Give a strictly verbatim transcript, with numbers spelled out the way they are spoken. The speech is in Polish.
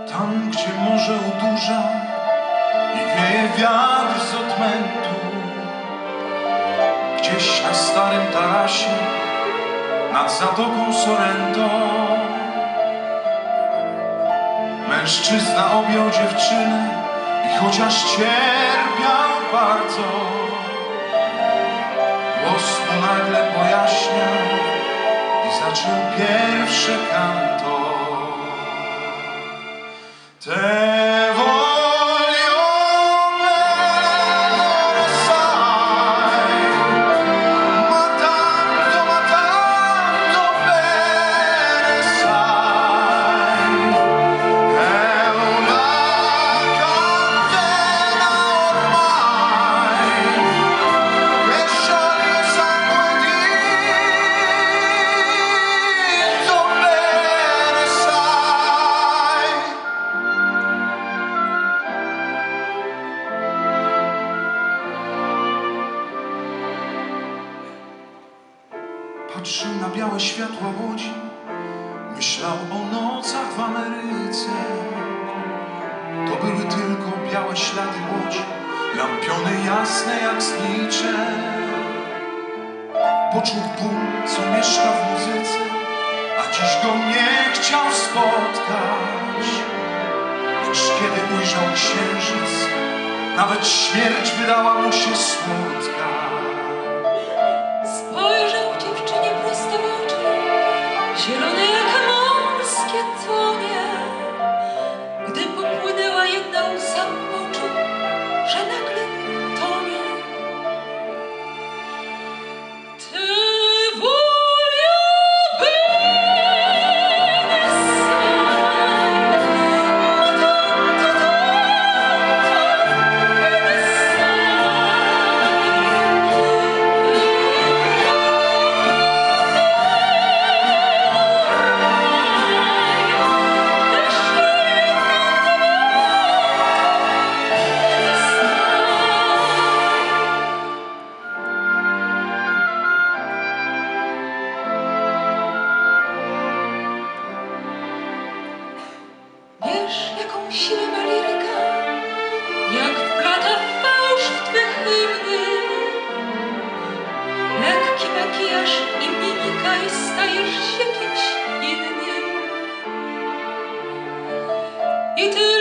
Tam, gdzie morze udurza i wieje wiatr z odmętu, gdzieś na starym tarasie nad Zatoką Sorrento, mężczyzna objął dziewczynę i chociaż cierpiał bardzo, głos mu nagle pojaśniał i zaczął pierwsze kanto. Te voglio bene sai, ma tanto, ma tanto bene sai, è una catena ormai che scioglie il sangue dito, bene sai. Patrzył na białe światła łodzi, myślał o nocach w Ameryce. To były tylko białe ślady łodzi, lampiony jasne jak znicze. Poczuł ból, co mieszka w muzyce, a dziś go nie chciał spotkać. Lecz kiedy ujrzał księżyc, nawet śmierć wydała mu się słodka. Spojrzał dziewczynie prosto w oczy, zielone jak morskie tonie. Gdy popłynęła jedna łza, poczuł, że nagle tonie. Te voglio bene sai, ma tanto, tanto bene sai. Wiesz, jaką siłę ma liryka, jak wplata fałsz w twe hymny. Lekki makijaż i mimika i stajesz się kimś innym. I ty